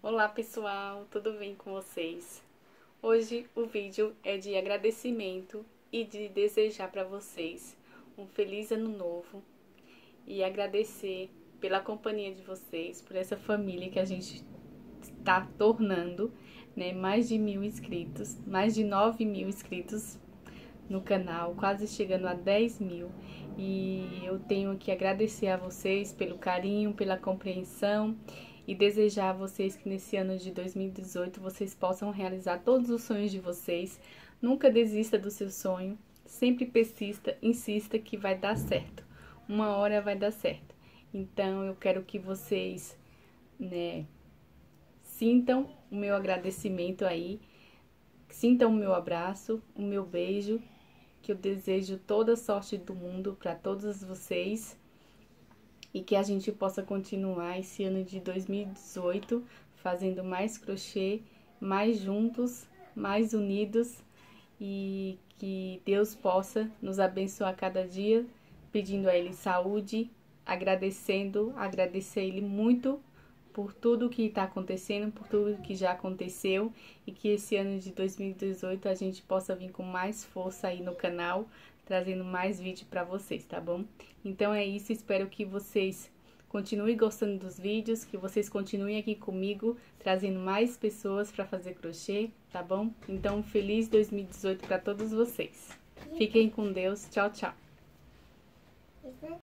Olá pessoal, tudo bem com vocês? Hoje o vídeo é de agradecimento e de desejar para vocês um feliz ano novo e agradecer pela companhia de vocês, por essa família que a gente está tornando, né? Mais de 1.000 inscritos, mais de 9.000 inscritos no canal, quase chegando a 10.000. E eu tenho que agradecer a vocês pelo carinho, pela compreensão e desejar a vocês que nesse ano de 2018 vocês possam realizar todos os sonhos de vocês. Nunca desista do seu sonho, sempre persista, insista que vai dar certo. Uma hora vai dar certo. Então eu quero que vocês, né, sintam o meu agradecimento aí, sintam o meu abraço, o meu beijo, que eu desejo toda a sorte do mundo para todos vocês e que a gente possa continuar esse ano de 2018 fazendo mais crochê, mais juntos, mais unidos e que Deus possa nos abençoar cada dia, pedindo a Ele saúde, agradecer a Ele muito por tudo que está acontecendo, por tudo que já aconteceu e que esse ano de 2018 a gente possa vir com mais força aí no canal, trazendo mais vídeo para vocês, tá bom? Então é isso, espero que vocês continuem gostando dos vídeos, que vocês continuem aqui comigo, trazendo mais pessoas para fazer crochê, tá bom? Então, feliz 2018 para todos vocês. Fiquem com Deus, tchau, tchau.